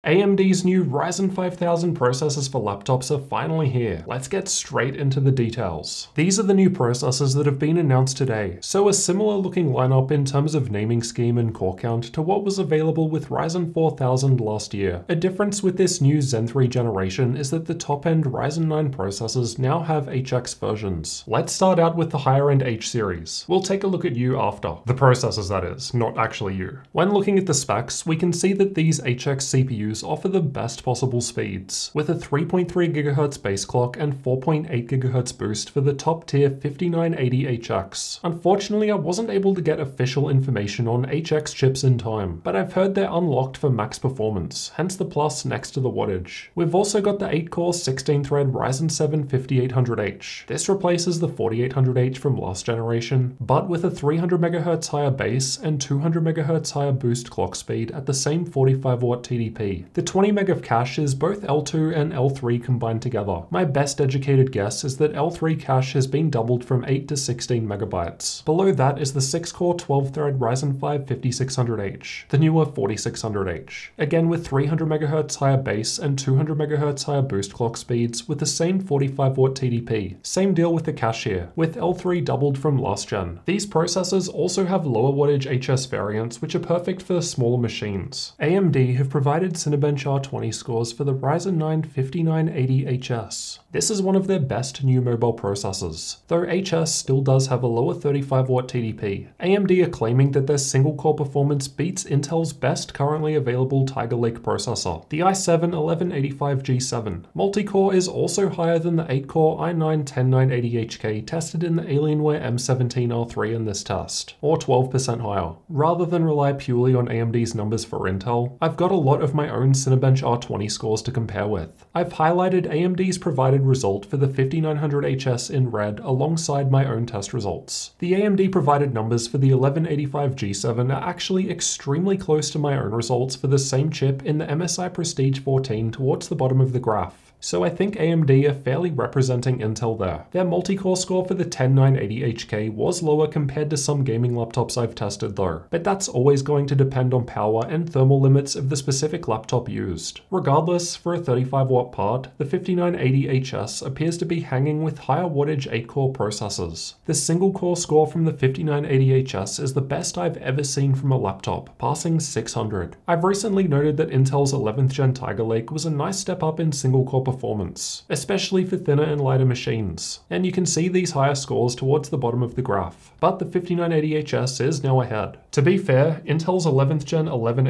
AMD's new Ryzen 5000 processors for laptops are finally here. Let's get straight into the details. These are the new processors that have been announced today, so a similar looking lineup in terms of naming scheme and core count to what was available with Ryzen 4000 last year. A difference with this new Zen 3 generation is that the top-end Ryzen 9 processors now have HX versions. Let's start out with the higher-end H series. We'll take a look at you after. The processors, that is, not actually you. When looking at the specs, we can see that these HX CPUs offer the best possible speeds, with a 3.3 GHz base clock and 4.8 GHz boost for the top-tier 5980HX. Unfortunately, I wasn't able to get official information on HX chips in time, but I've heard they're unlocked for max performance, hence the plus next to the wattage. We've also got the 8-core 16-thread Ryzen 7 5800H. This replaces the 4800H from last generation, but with a 300 MHz higher base and 200 MHz higher boost clock speed at the same 45W TDP. The 20 meg of cache is both L2 and L3 combined together. My best educated guess is that L3 cache has been doubled from 8 to 16 megabytes. Below that is the 6-core 12-thread Ryzen 5 5600H, the newer 4600H. Again with 300 MHz higher base and 200 MHz higher boost clock speeds with the same 45W TDP. Same deal with the cache here, with L3 doubled from last gen. These processors also have lower wattage HS variants which are perfect for smaller machines. AMD have provided Cinebench R20 scores for the Ryzen 9 5980HS. This is one of their best new mobile processors, though HS still does have a lower 35W TDP. AMD are claiming that their single-core performance beats Intel's best currently available Tiger Lake processor, the i7 1185G7. Multi-core is also higher than the 8-core i9 10980HK tested in the Alienware M17R3 in this test, or 12% higher. Rather than rely purely on AMD's numbers for Intel, I've got a lot of my own Cinebench R20 scores to compare with. I've highlighted AMD's provided result for the 5900HS in red alongside my own test results. The AMD provided numbers for the 1185G7 are actually extremely close to my own results for the same chip in the MSI Prestige 14 towards the bottom of the graph. So I think AMD are fairly representing Intel there. Their multi-core score for the 10980HK was lower compared to some gaming laptops I've tested though, but that's always going to depend on power and thermal limits of the specific laptop used. Regardless, for a 35W part, the 5980HS appears to be hanging with higher wattage 8-core processors. The single-core score from the 5980HS is the best I've ever seen from a laptop, passing 600. I've recently noted that Intel's 11th gen Tiger Lake was a nice step up in single-core performance, especially for thinner and lighter machines, and you can see these higher scores towards the bottom of the graph, but the 5980HS is now ahead. To be fair, Intel's 11th gen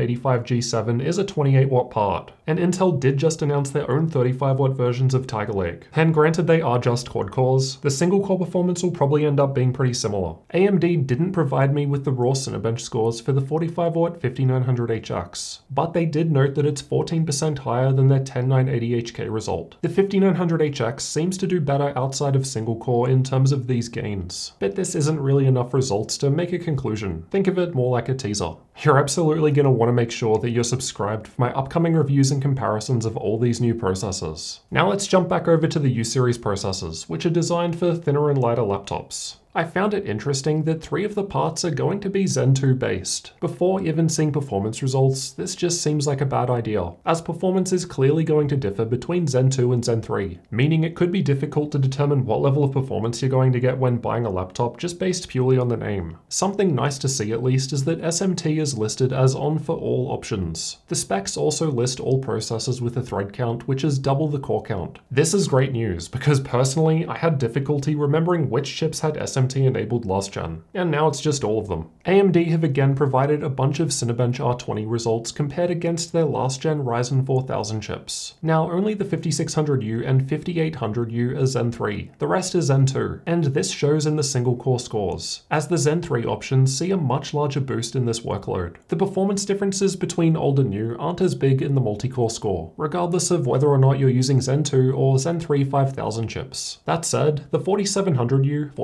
1185G7 is a 28W part, and Intel did just announce their own 35W versions of Tiger Lake, and granted they are just quad cores, the single core performance will probably end up being pretty similar. AMD didn't provide me with the raw Cinebench scores for the 45W 5900HX, but they did note that it's 14% higher than their 10980HK result. The 5900HX seems to do better outside of single core in terms of these gains, but this isn't really enough results to make a conclusion. Think of it more like a teaser. You're absolutely going to want to make sure that you're subscribed for my upcoming reviews and comparisons of all these new processors. Now let's jump back over to the U-series processors, which are designed for thinner and lighter laptops. I found it interesting that 3 of the parts are going to be Zen 2 based. Before even seeing performance results, this just seems like a bad idea, as performance is clearly going to differ between Zen 2 and Zen 3, meaning it could be difficult to determine what level of performance you're going to get when buying a laptop just based purely on the name. Something nice to see at least is that SMT is listed as on for all options. The specs also list all processors with a thread count which is double the core count. This is great news because personally I had difficulty remembering which chips had SMT enabled last gen, and now it's just all of them. AMD have again provided a bunch of Cinebench R20 results compared against their last gen Ryzen 4000 chips. Now only the 5600U and 5800U are Zen 3, the rest is Zen 2, and this shows in the single core scores, as the Zen 3 options see a much larger boost in this workload. The performance differences between old and new aren't as big in the multi-core score, regardless of whether or not you're using Zen 2 or Zen 3 5000 chips. That said, the 4700U, 4500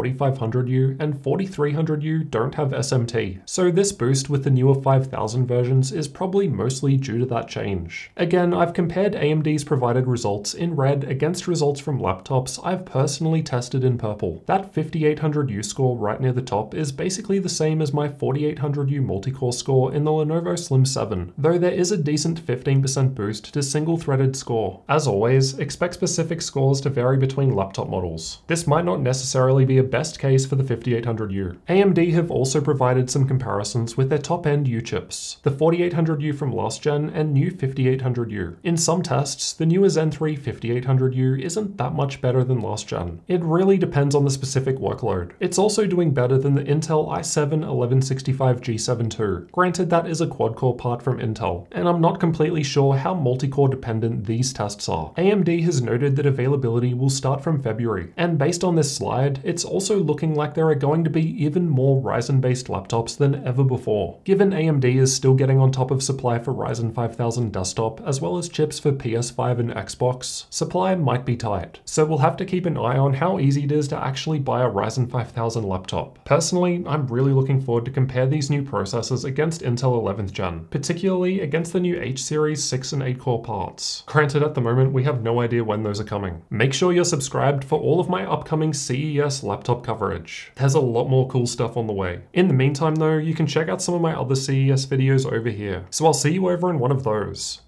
4800U and 4300U don't have SMT, so this boost with the newer 5000 versions is probably mostly due to that change. Again, I've compared AMD's provided results in red against results from laptops I've personally tested in purple. That 5800U score right near the top is basically the same as my 4800U multi-core score in the Lenovo Slim 7, though there is a decent 15% boost to single-threaded score. As always, expect specific scores to vary between laptop models. This might not necessarily be a best case for the 5800U. AMD have also provided some comparisons with their top-end U chips, the 4800U from last gen and new 5800U. In some tests, the newer Zen 3 5800U isn't that much better than last gen. It really depends on the specific workload. It's also doing better than the Intel i7-1165G7 too. Granted, that is a quad-core part from Intel, and I'm not completely sure how multi-core dependent these tests are. AMD has noted that availability will start from February, and based on this slide, it's also looking like there are going to be even more Ryzen-based laptops than ever before. Given AMD is still getting on top of supply for Ryzen 5000 desktop, as well as chips for PS5 and Xbox, supply might be tight. So we'll have to keep an eye on how easy it is to actually buy a Ryzen 5000 laptop. Personally, I'm really looking forward to compare these new processors against Intel 11th gen, particularly against the new H series 6 and 8 core parts. Granted, at the moment, we have no idea when those are coming. Make sure you're subscribed for all of my upcoming CES laptop coverage. There's a lot more cool stuff on the way. In the meantime though, you can check out some of my other CES videos over here, so I'll see you over in one of those.